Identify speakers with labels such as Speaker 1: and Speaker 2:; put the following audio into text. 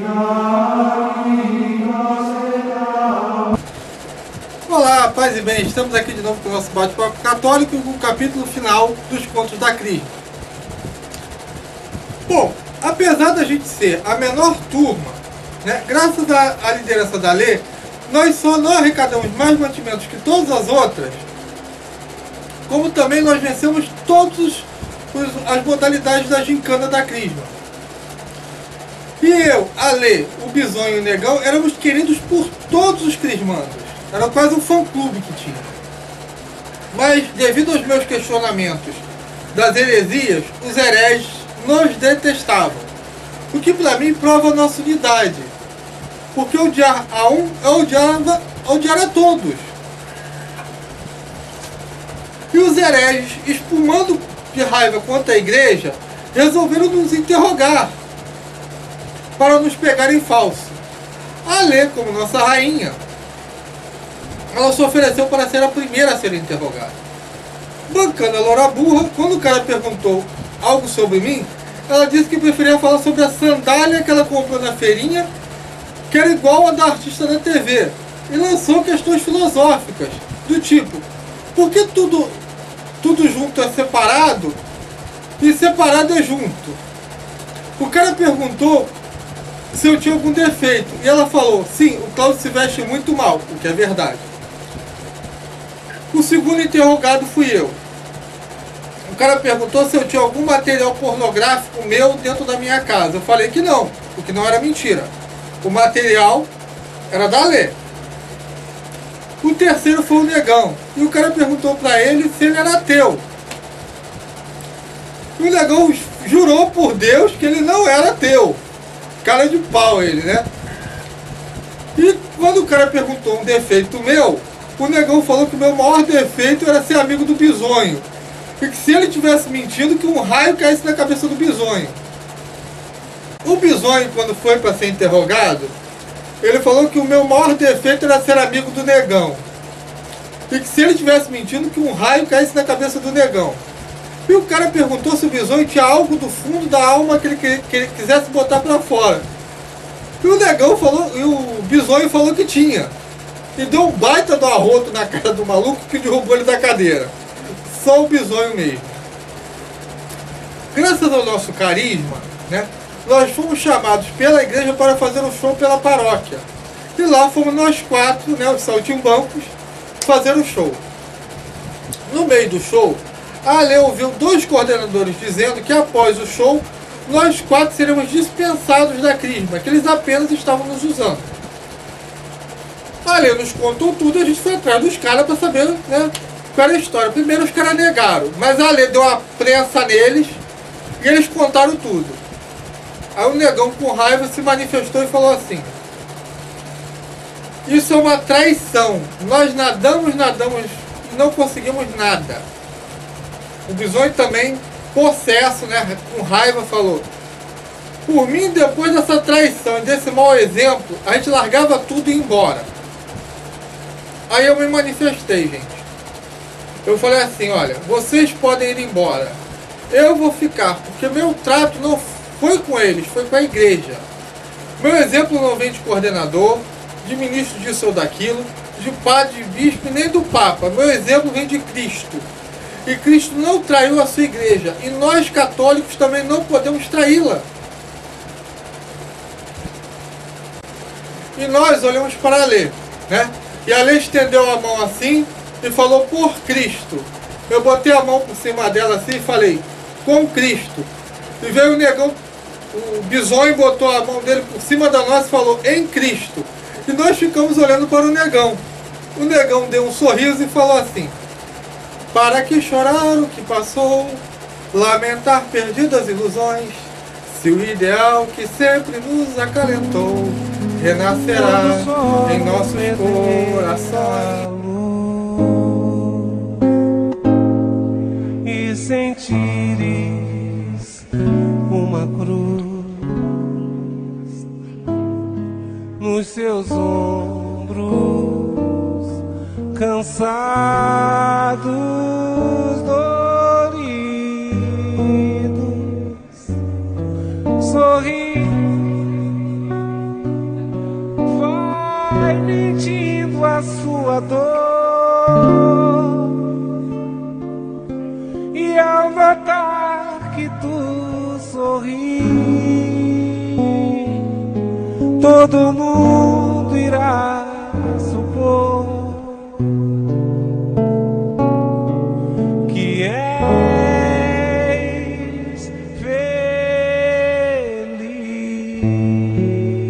Speaker 1: Olá, paz e bem, estamos aqui de novo com o nosso bate-papo católico com o capítulo final dos Contos da Crisma. Bom, apesar da gente ser a menor turma, né, graças à liderança da Lê, nós só não arrecadamos mais mantimentos que todas as outras, como também nós vencemos todas as modalidades da gincana da Crisma. E eu, a Lê, o Bisonho e o Negão éramos queridos por todos os crismandos. Era quase um fã-clube que tinha. Mas, devido aos meus questionamentos das heresias, os hereges nos detestavam. O que para mim prova a nossa unidade. Porque odiar a um é odiar a todos. E os hereges, espumando de raiva contra a igreja, resolveram nos interrogar para nos pegar em falso. A Lê, como nossa rainha, ela se ofereceu para ser a primeira a ser interrogada. Bancando a loura burra, quando o cara perguntou algo sobre mim, ela disse que preferia falar sobre a sandália que ela comprou na feirinha, que era igual a da artista da TV, e lançou questões filosóficas, do tipo, por que tudo junto é separado e separado é junto? O cara perguntou se eu tinha algum defeito, e ela falou, sim, o Cláudio se veste muito mal, o que é verdade. O segundo interrogado fui eu. O cara perguntou se eu tinha algum material pornográfico meu dentro da minha casa. Eu falei que não, o que não era mentira. O material era da Lê. O terceiro foi o Negão. E o cara perguntou pra ele se ele era ateu. E o Negão jurou por Deus que ele não era ateu. Cara de pau ele, né? E quando o cara perguntou um defeito meu, o Negão falou que o meu maior defeito era ser amigo do Bisonho. E que se ele tivesse mentido, que um raio caísse na cabeça do Bisonho. O Bisonho, quando foi para ser interrogado, ele falou que o meu maior defeito era ser amigo do Negão. E que se ele tivesse mentido, que um raio caísse na cabeça do Negão. E o cara perguntou se o Bisonho tinha algo do fundo da alma que ele quisesse botar para fora. E o Negão falou, e o Bisonho falou que tinha. E deu um baita do arroto na cara do maluco que derrubou ele da cadeira. Só o Bisonho mesmo. Graças ao nosso carisma, né, nós fomos chamados pela igreja para fazer um show pela paróquia. E lá fomos nós quatro, né, os saltimbancos, fazer o show. No meio do show, a Lê ouviu dois coordenadores dizendo que após o show, nós quatro seremos dispensados da Crisma, que eles apenas estavam nos usando. A Lê nos contou tudo e a gente foi atrás dos caras para saber, né, qual era a história. Primeiro os caras negaram, mas a Lê deu uma prensa neles e eles contaram tudo. Aí o Negão, com raiva, se manifestou e falou assim: isso é uma traição, nós nadamos e não conseguimos nada. O Bisonho também, possesso, né, com raiva, falou: por mim, depois dessa traição e desse mau exemplo, a gente largava tudo e ia embora. Aí eu me manifestei, gente. Eu falei assim, olha, vocês podem ir embora. Eu vou ficar, porque meu trato não foi com eles, foi com a igreja. Meu exemplo não vem de coordenador, de ministro disso ou daquilo, de padre, de bispo, nem do Papa. Meu exemplo vem de Cristo. E Cristo não traiu a sua igreja. E nós católicos também não podemos traí-la. E nós olhamos para a Lê, né? E a Lê estendeu a mão assim e falou, por Cristo. Eu botei a mão por cima dela assim e falei, com Cristo. E veio o Negão, o Bisonho botou a mão dele por cima da nossa e falou, em Cristo. E nós ficamos olhando para o Negão. O Negão deu um sorriso e falou assim, para que chorar o que passou, lamentar perdidas ilusões, se o ideal que sempre nos acalentou renascerá em nossos corações.
Speaker 2: E sentires uma cruz nos seus ombros, cansados, doridos, sorrir a sua dor, e ao notar que tu sorri, todo mundo irá supor que és feliz.